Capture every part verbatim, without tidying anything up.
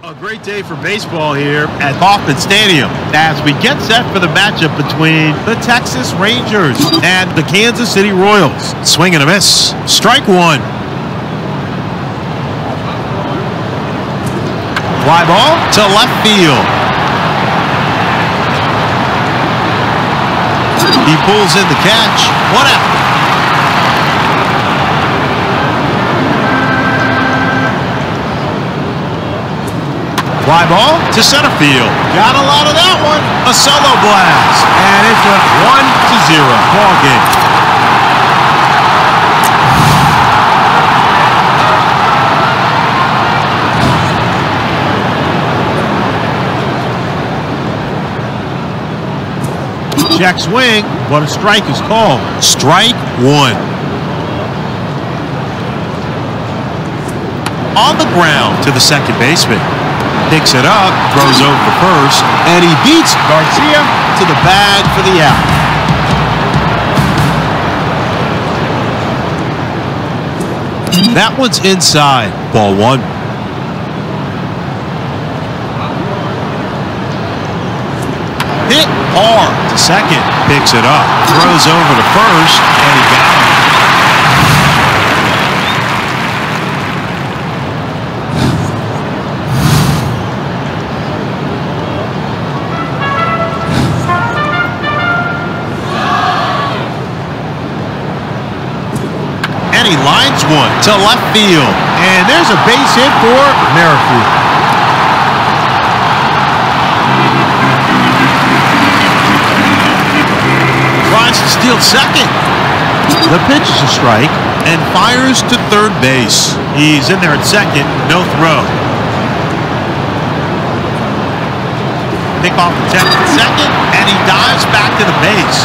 A great day for baseball here at Kauffman Stadium as we get set for the matchup between the Texas Rangers and the Kansas City Royals. Swing and a miss. Strike one. Fly ball to left field. He pulls in the catch. One out. Fly ball to center field. Got a lot of that one. A solo blast. And it's a one to zero ball game. Check swing, but a strike is called. Strike one. On the ground to the second baseman. Picks it up, throws over the first, and he beats Garcia to the bag for the out. That one's inside. Ball one. Hit hard to second. Picks it up, throws over to first, and he got him. And he lines one to left field. And there's a base hit for Merrifield. Tries to steal second. The pitch is a strike and fires to third base. He's in there at second, no throw. Pick off the tenth at second, and he dives back to the base.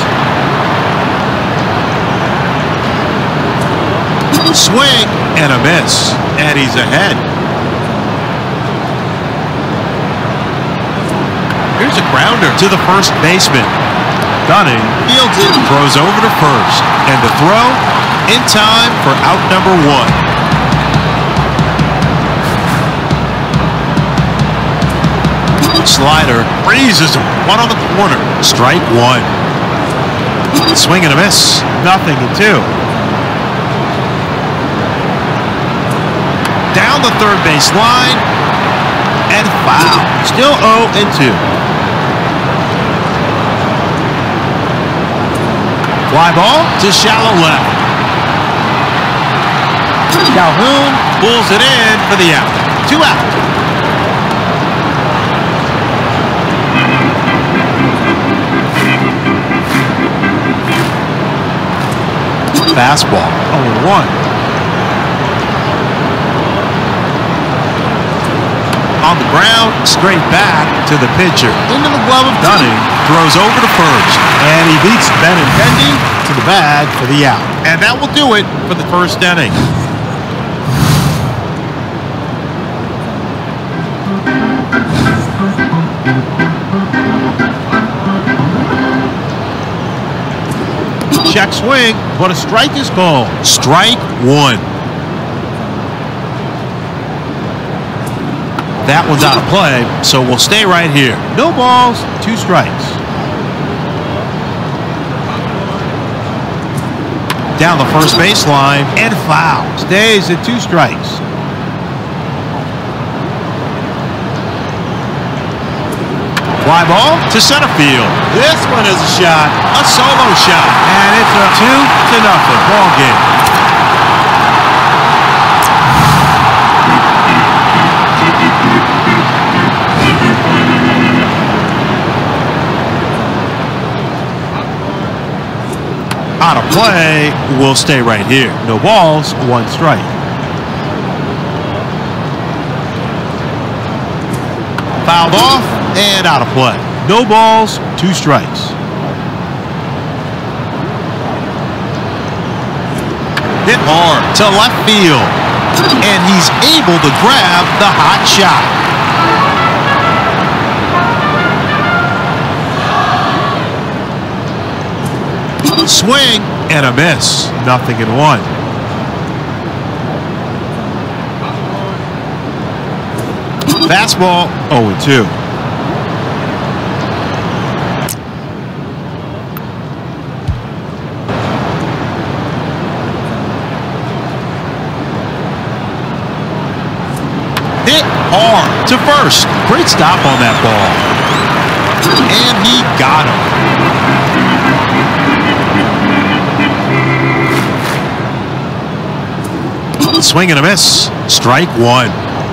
Swing and a miss, and he's ahead. Here's a grounder to the first baseman. Dunning fields it, throws over to first, and the throw in time for out number one. Slider freezes him, one on the corner. Strike one. Swing and a miss, nothing in two. Down the third base line, and foul. Still oh and two. Fly ball to shallow left. Calhoun pulls it in for the out. Two out. Fastball, oh one. On the ground, straight back to the pitcher. Into the glove of Dunning. Throws over to first. And he beats Benintendi to the bag for the out. And that will do it for the first inning. Check swing, but a strike is called. Strike one. That one's out of play, so we'll stay right here. No balls, two strikes. Down the first baseline, and foul. Stays at two strikes. Fly ball to center field. This one is a shot, a solo shot, and it's a two to nothing ball game. Out of play, we'll stay right here. No balls, one strike. Fouled off and out of play. No balls, two strikes. Hit hard to left field. And he's able to grab the hot shot. Swing and a miss. Nothing in one. Fastball, oh and two. Hit hard to first. Great stop on that ball. And he got him. Swing and a miss. Strike one.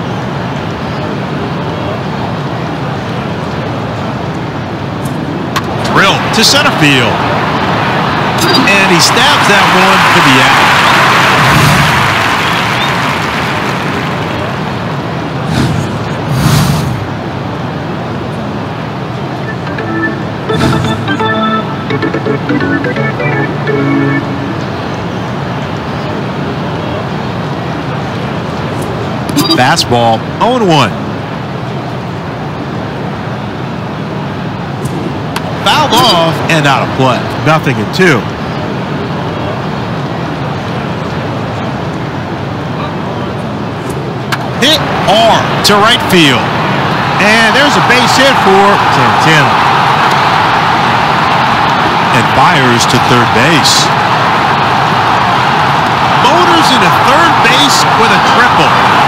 Drill to center field. And he stabs that one for the out. Fastball, oh and one. Fouled off and out of play. Nothing in two. Hit hard to right field. And there's a base hit for Santana. And fires to third base. Motors into third base with a triple.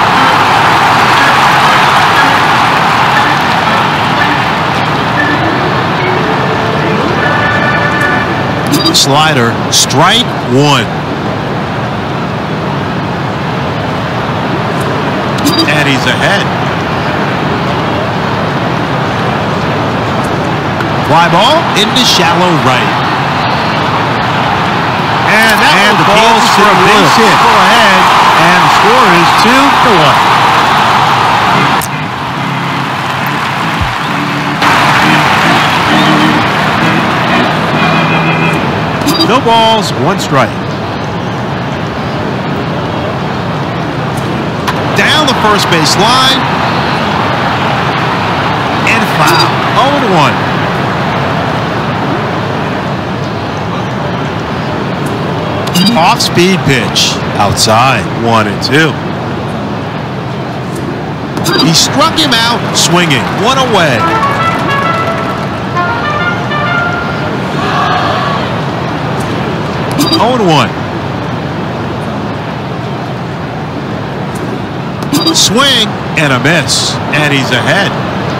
Slider, strike one. And he's ahead. Fly ball into shallow right. And that and the ball's for a base hit. Go ahead, and the score is two to one. No balls, one strike. Down the first base line. And foul. oh and one. Off-speed pitch. Outside. one and two. He struck him out swinging. One away. oh and one. Swing and a miss. And he's ahead.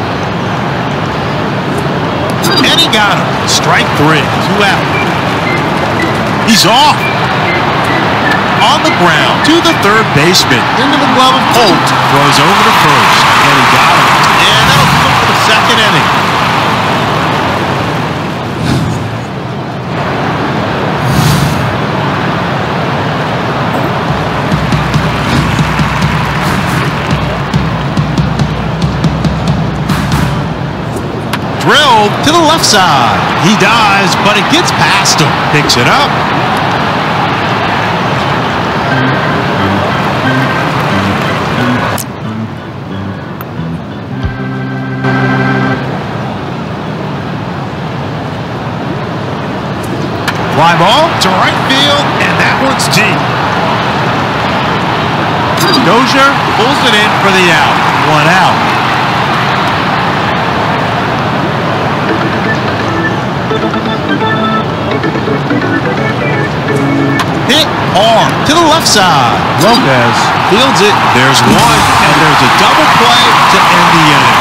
And he got him. Strike three. Two out. He's off. On the ground to the third baseman. Into the glove of Holt. Throws over to first. And he got him. And that'll do it for the second inning. Drilled to the left side. He dives, but it gets past him. Picks it up. Fly ball to right field, and that one's deep. Dozier pulls it in for the out. One out. Hit hard to the left side. Lopez fields it. There's one, and there's a double play to end the inning.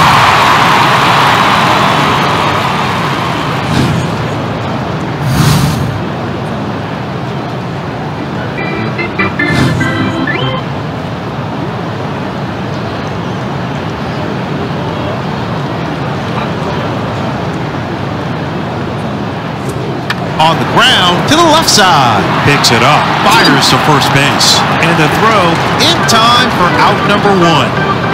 On the ground to the left side. Picks it up. Fires to first base. And the throw in time for out number one.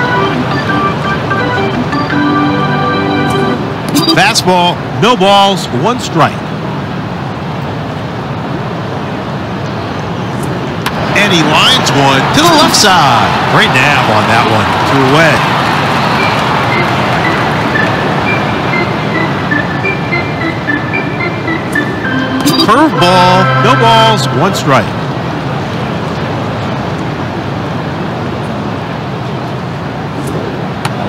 Fastball. No balls. One strike. And he lines one to the left side. Great nab on that one. Two away. Curveball, no balls, one strike.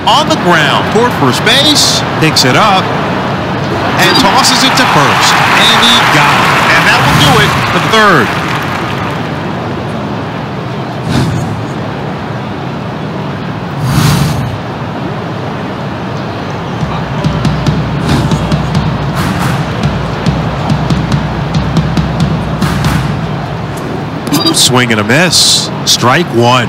On the ground toward first base. Picks it up. And tosses it to first. And he got it. And that will do it for the third. Swing and a miss. Strike one.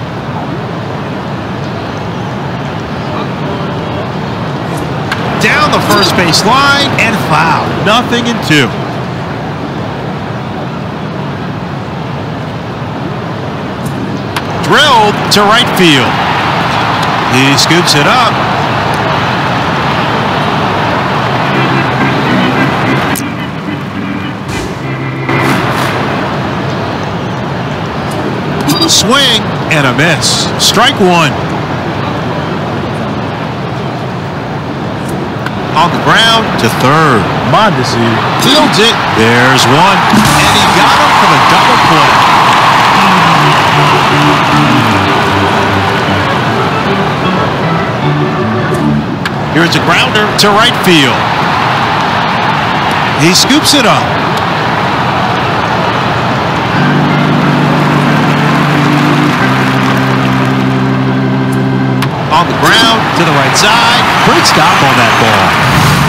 Down the first base line and foul. Nothing in two. Drilled to right field. He scoops it up. Swing and a miss. Strike one. On the ground to third. Mondesi fields it. There's one. And he got him for the double play. Here's a grounder to right field. He scoops it up. On the ground to the right side. Great stop on that ball.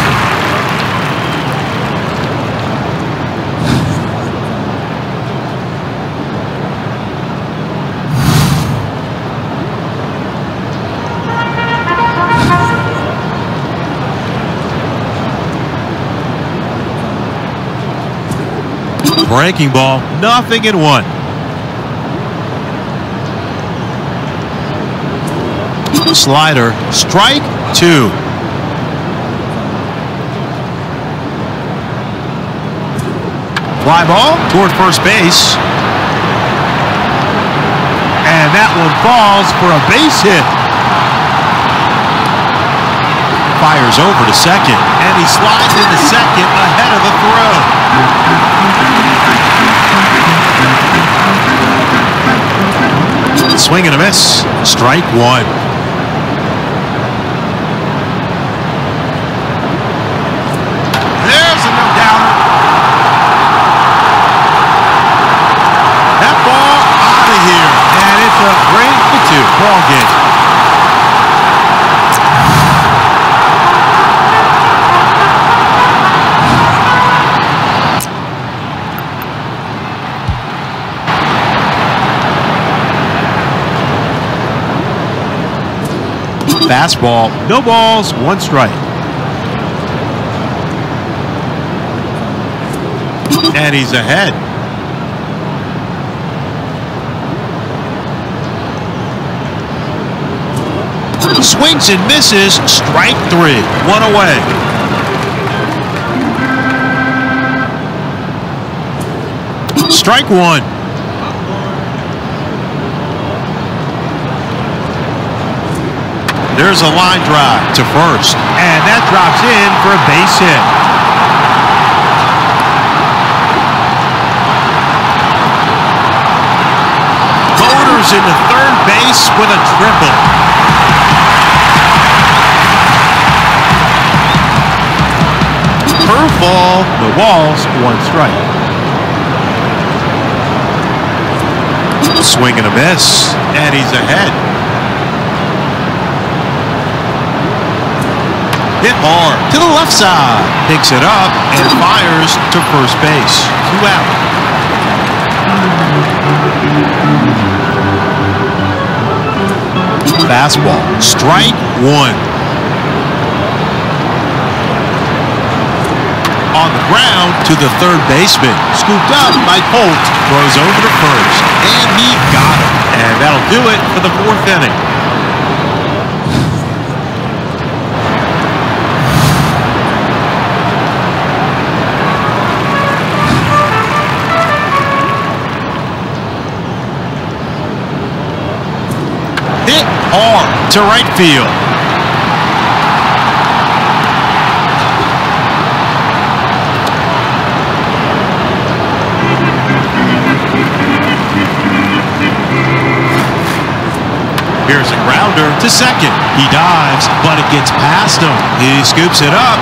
Breaking ball. Nothing in one. Slider, strike two. Fly ball toward first base. And that one falls for a base hit. Fires over to second. And he slides into second ahead of the throw. Swing and a miss. Strike one. Great for two. Ball game. Fastball. No balls. One strike. And he's ahead. Swings and misses. Strike three. One away. Strike one. There's a line drive to first. And that drops in for a base hit. Motors into third base with a triple. Curveball, the walls, one strike. Swing and a miss, and he's ahead. Hit hard to the left side. Picks it up and fires to first base. Two out. Fastball, strike one. On the ground to the third baseman. Scooped up by Holt. Throws over to first. And he got him. And that'll do it for the fourth inning. Hit hard to right field. Fires a grounder to second. He dives, but it gets past him. He scoops it up.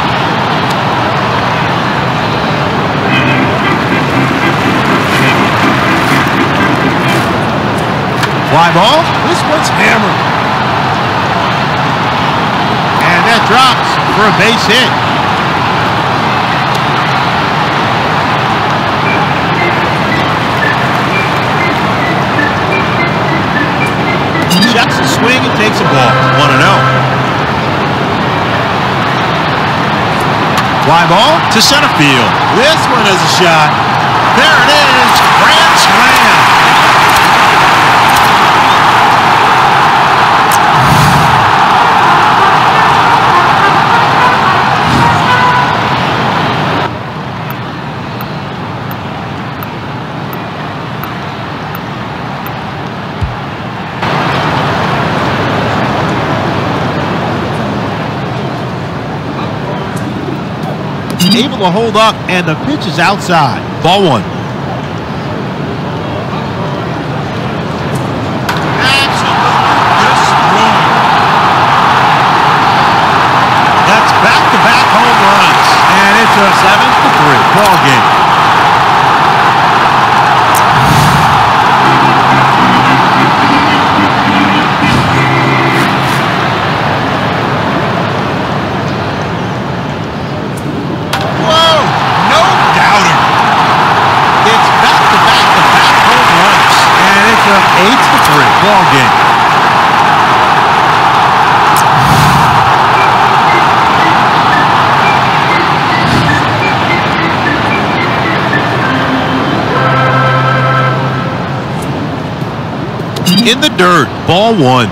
Fly ball. This one's hammered. And that drops for a base hit. Checks the swing and takes a ball. one and oh. Fly ball to center field. This one has a shot. There it is. Grand slam. Able to hold up, and the pitch is outside. Ball one. Absolutely destroyed. That's back-to-back home runs, and it's a seven to three ball game. eight to three ball game. In the dirt, ball one.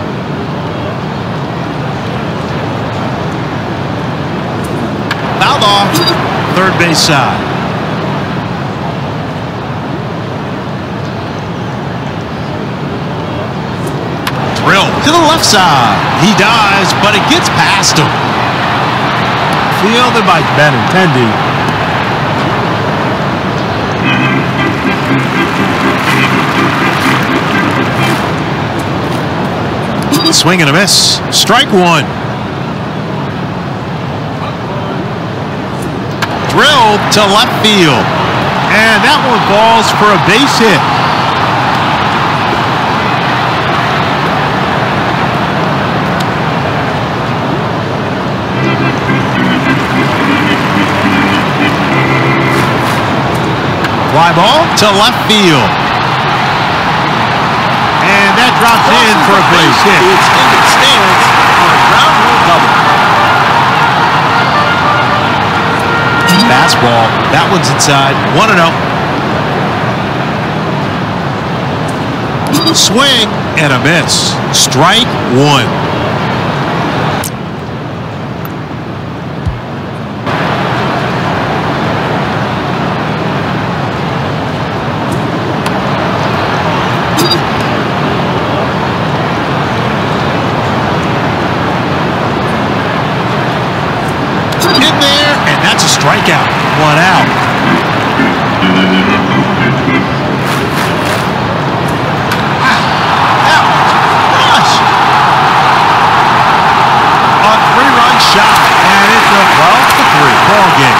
Fouled off, third base side. To the left side. He dives, but it gets past him. Fielded by Benintendi. Swing and a miss. Strike one. Drilled to left field. And that one falls for a base hit. Fly ball to left field. And that drops in for a base hit. It's in the stands for a ground rule double. Fastball. That one's inside. one and oh. Swing and a miss. Strike one. Strikeout, one out. Wow, that was crushed. A three-run shot, and it's a twelve to three ball game.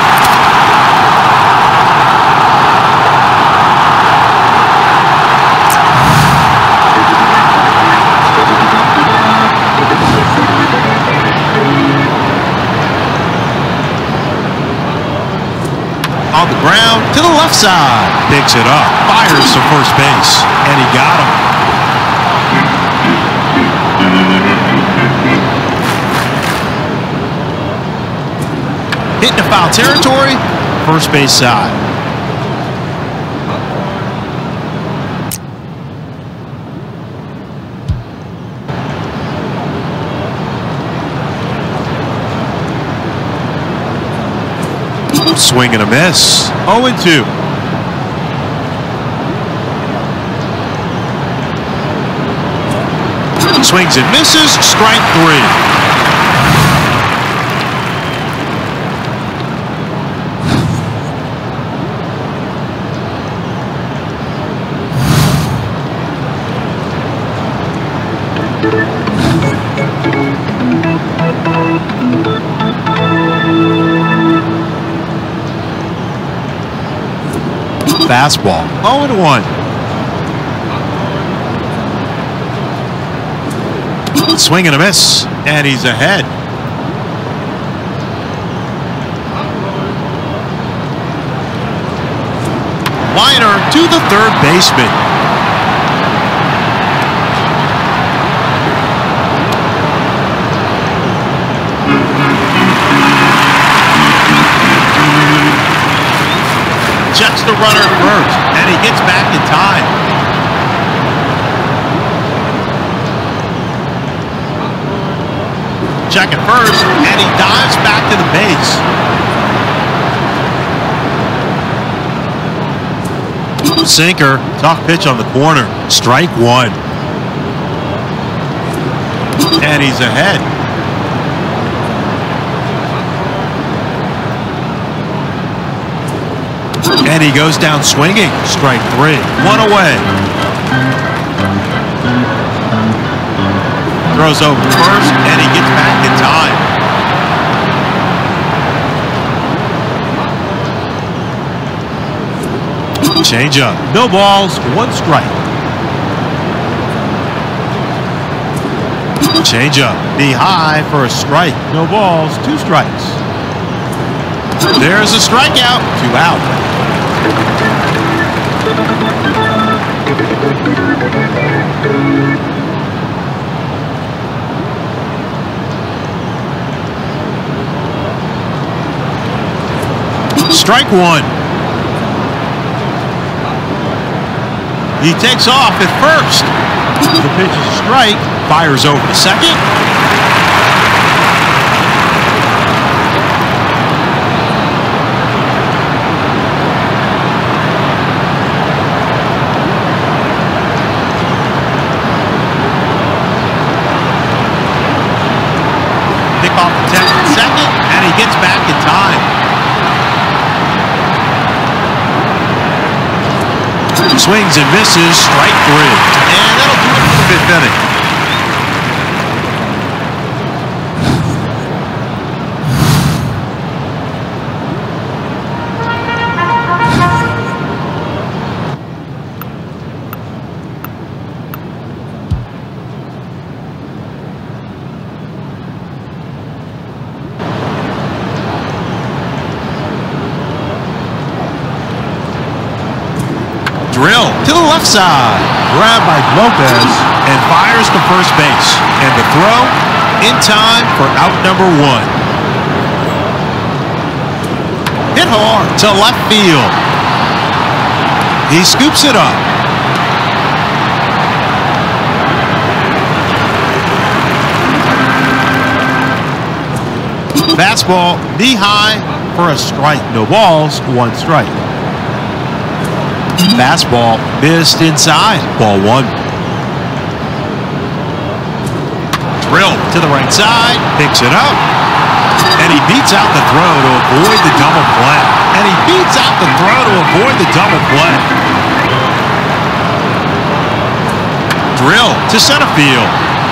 On the ground to the left side. Picks it up. Fires to first base. And he got him. Hitting the foul territory. First base side. Swing and a miss. oh and two. Swings and misses. Strike three. Fastball, oh and one. Swing and a miss, and he's ahead. Liner to the third baseman. Checks the runner at first, and he gets back in time. Check at first, and he dives back to the base. Sinker, tough pitch on the corner. Strike one. And he's ahead. And he goes down swinging. Strike three. One away. Throws over first, and he gets back in time. Change up. No balls, one strike. Change up. Be high for a strike. No balls, two strikes. There's a strikeout. Two out. Strike one. He takes off at first. The pitch is a strike. Fires over to second. Pick off the tech at second, and he gets back in time. Swings and misses, strike three. And that'll do it for the fifth inning. Drill to the left side. Grabbed by Lopez and fires to first base. And the throw in time for out number one. Hit hard to left field. He scoops it up. Fastball knee high for a strike. No balls, one strike. Fastball missed inside. Ball one. Drill to the right side. Picks it up. And he beats out the throw to avoid the double play. And he beats out the throw to avoid the double play. Drill to center field.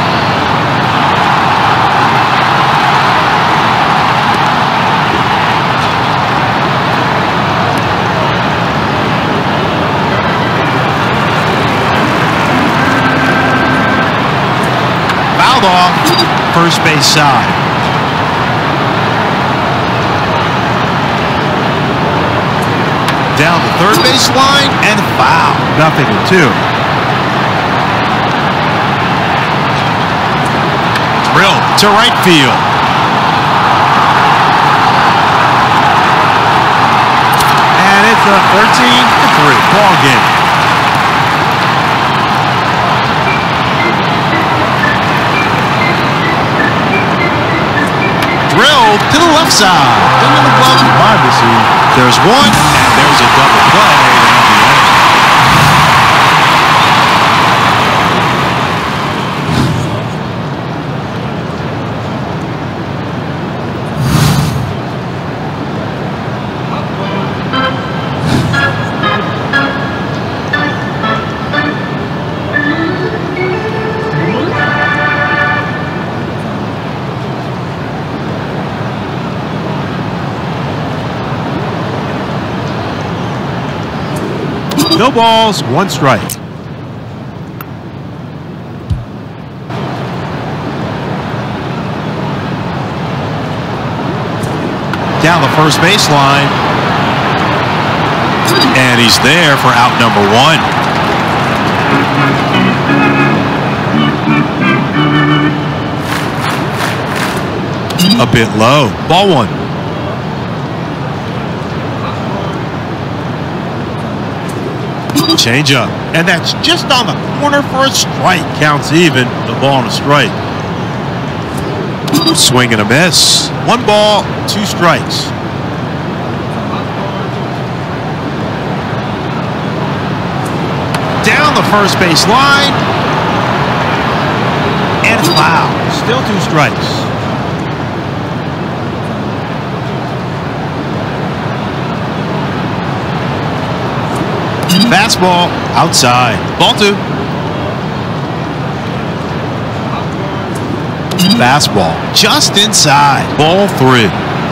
Off first base side. Down the third base line and foul. Nothing to two. Drill to right field. And it's a thirteen to three ball game. Drilled to the left side. Into the glove of privacy. There's one, and there's a double play to end the inning. No balls, one strike. Down the first baseline. And he's there for out number one. A bit low. Ball one. Change up. And that's just on the corner for a strike. Counts even. The ball and a strike. Swing and a miss. One ball, two strikes. Down the first base line. And foul. Still two strikes. Fastball outside. Ball two. Fastball just inside. Ball three.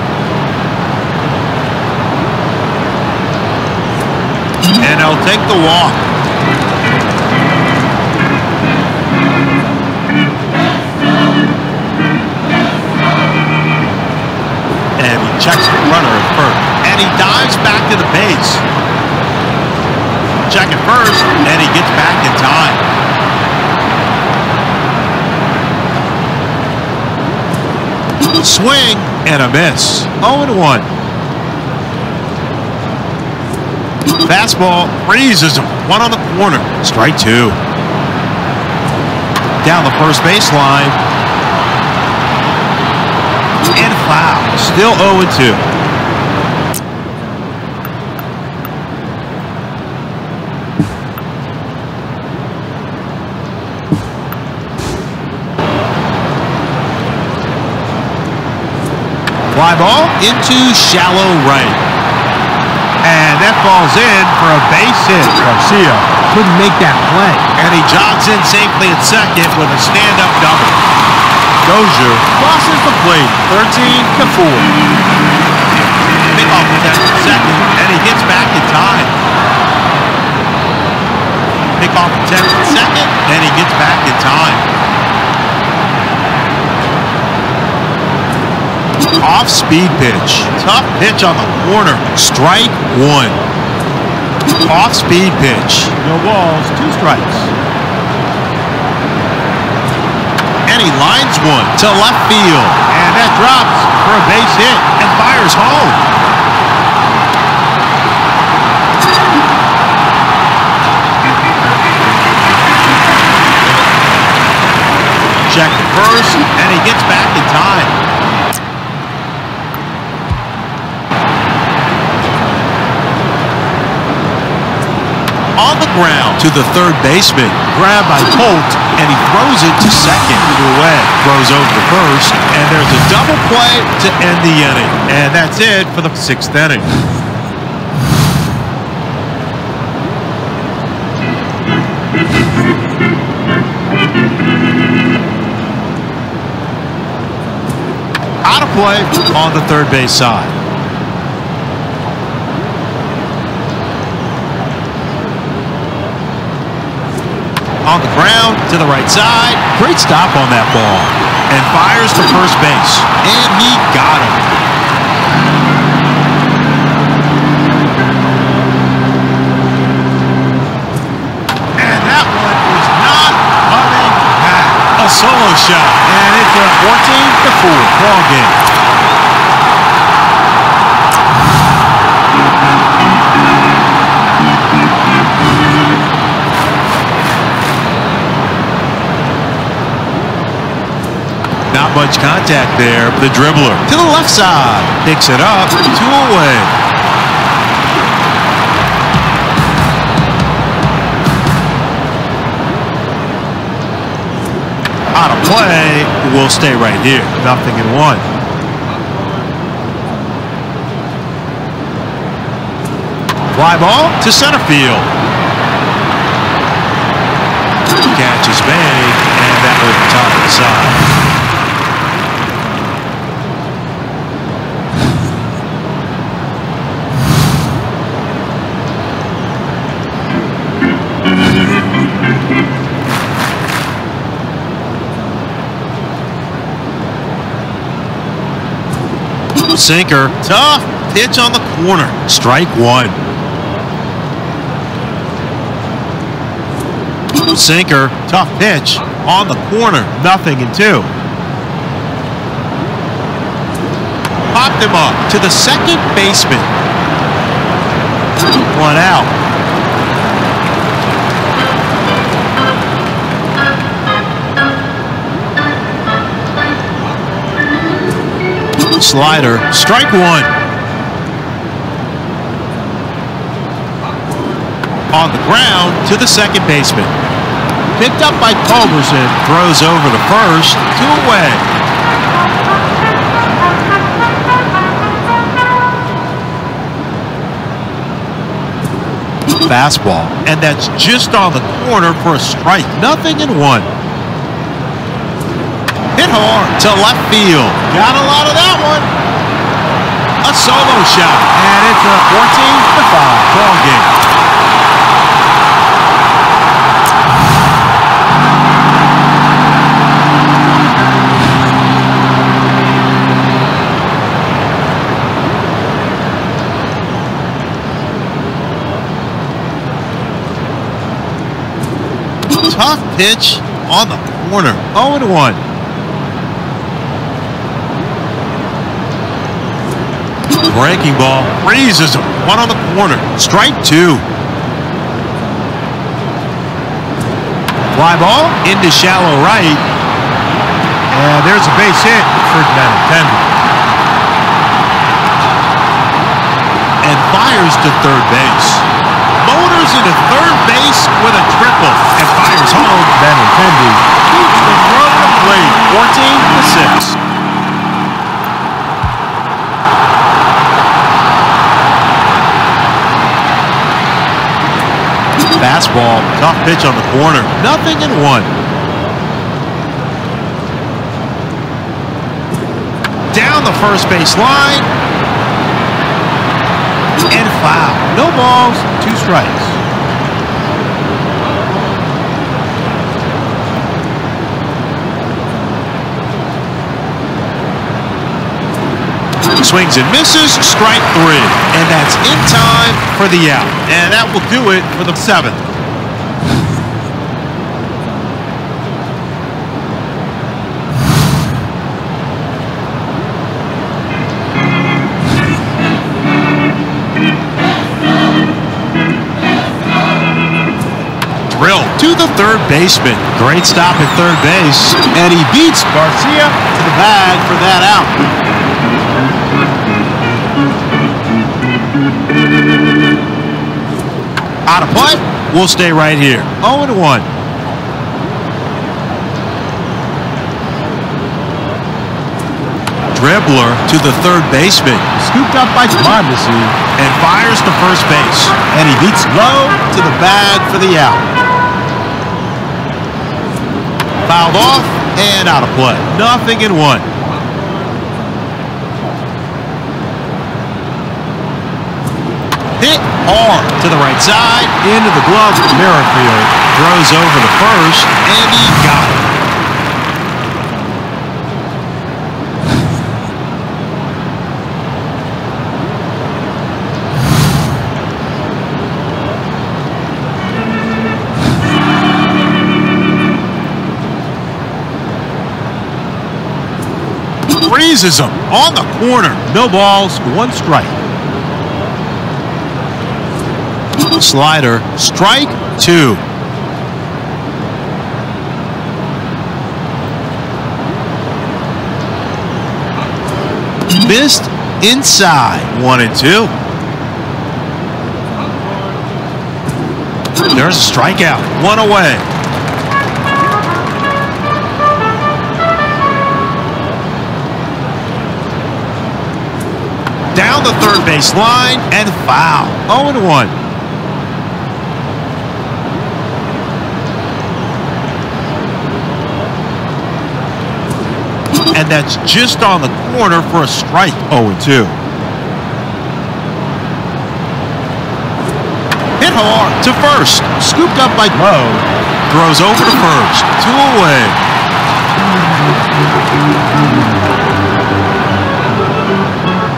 And he'll take the walk. And he checks the runner at first. And he dives back to the base. Check it first, and he gets back in time. Swing and a miss. oh and one. Fastball freezes him. One on the corner. Strike two. Down the first baseline. And foul. Still oh and two. Fly ball into shallow right. And that falls in for a base hit. Garcia couldn't make that play. And he jogs in safely at second with a stand-up double. Dozier crosses the plate, thirteen to four. Pickoff attempts at second, and he gets back in time. Pickoff attempts at second, and he gets back in time. Off-speed pitch. Tough pitch on the corner. Strike one. Off-speed pitch. No balls, two strikes. And he lines one to left field. And that drops for a base hit and fires home. Check the first, and he gets back in time. On the ground to the third baseman. Grabbed by Holt, and he throws it to second. Either way, throws over to first, and there's a double play to end the inning. And that's it for the sixth inning. Out of play on the third base side. On the ground to the right side. Great stop on that ball. And fires to first base. And he got him. And that one is not coming back. A solo shot. And it's a fourteen to four ball game. Not much contact there. The dribbler to the left side. Picks it up. Two away. Out of play. We'll stay right here. Nothing in one. Fly ball to center field. Catch is made. And that was the top of the side. Sinker. Tough pitch on the corner. Strike one. Sinker. Tough pitch on the corner. Nothing in two. Popped him up to the second baseman. One out. Slider. Strike one. On the ground to the second baseman. Picked up by Culberson. Throws over to first. Two away. Fastball. And that's just on the corner for a strike. Nothing in one. Hit hard to left field. Got a lot of that one. A solo shot. And it's a fourteen to five ball game. Tough pitch on the corner. oh and one. Breaking ball. Freezes him. One on the corner. Strike two. Fly ball into shallow right. And there's a base hit for Benintendi. And fires to third base. Motors into third base with a triple. And fires home. Benintendi keeps the run to plate. fourteen to six. Fastball, tough pitch on the corner. Nothing in one. Down the first base line. And foul. No balls, two strikes. Swings and misses, strike three. And that's in time for the out. And that will do it for the seventh. Drill to the third baseman. Great stop at third base. And he beats Garcia to the bag for that out. Out of play. We'll stay right here. oh and one. Dribbler to the third baseman. Scooped up by Mondesi and fires to first base. And he beats low to the bag for the out. Fouled off and out of play. Nothing in one. Hit hard to the right side, into the glove of Merrifield. Throws over to first, and he got it. Freezes him on the corner. No balls, one strike. Slider, strike two. Missed inside, one and two. There's a strikeout, one away. Down the third base line and foul, oh and one. And that's just on the corner for a strike. oh and two. Hit hard to first. Scooped up by Lowe. Throws over to first. Two away.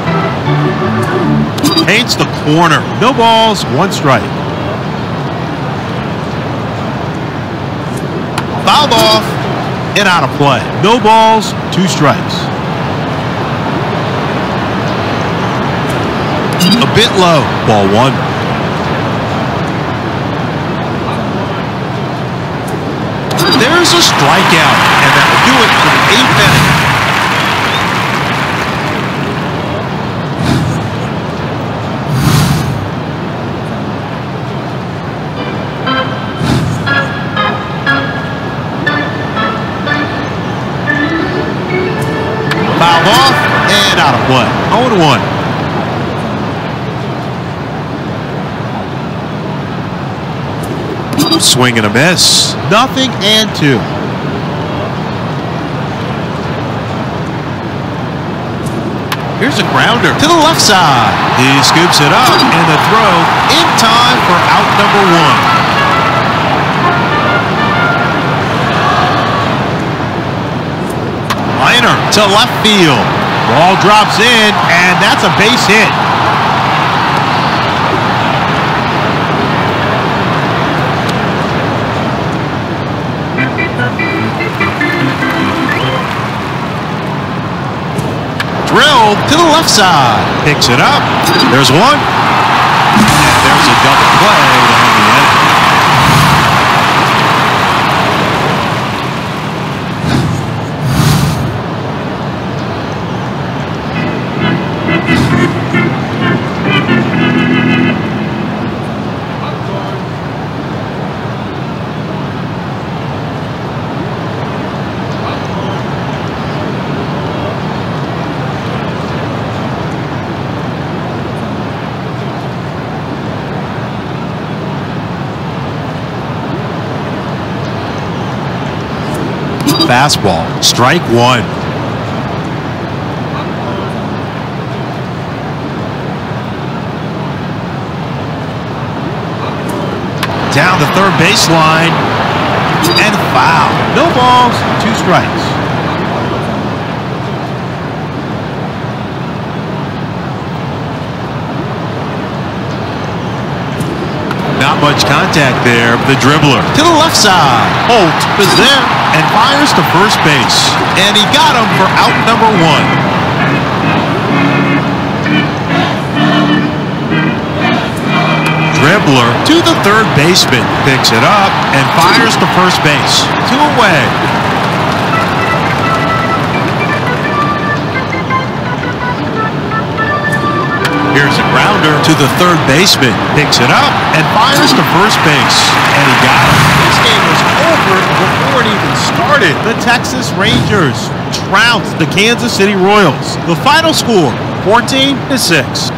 paints the corner. No balls, one strike. Fouled off and out of play. No balls, two strikes. A bit low. Ball one. There's a strikeout, and that will do it for the eighth inning. Fouled off and out of play. oh and one. Swing and a miss. Nothing and two. Here's a grounder to the left side. He scoops it up and the throw in time for out number one. Liner to left field. Ball drops in and that's a base hit. Drilled to the left side. Picks it up. There's one. And there's a double play to end the inning. Fastball, strike one. Down the third baseline and foul. No balls, two strikes. Not much contact there, but the dribbler to the left side. Holt is there and fires to first base. And he got him for out number one. Dribbler to the third baseman. Picks it up and fires to first base. Two away. Here's a grounder to the third baseman. Picks it up and fires to first base. And he got it. This game was over before it even started. The Texas Rangers trounced the Kansas City Royals. The final score, fourteen to six.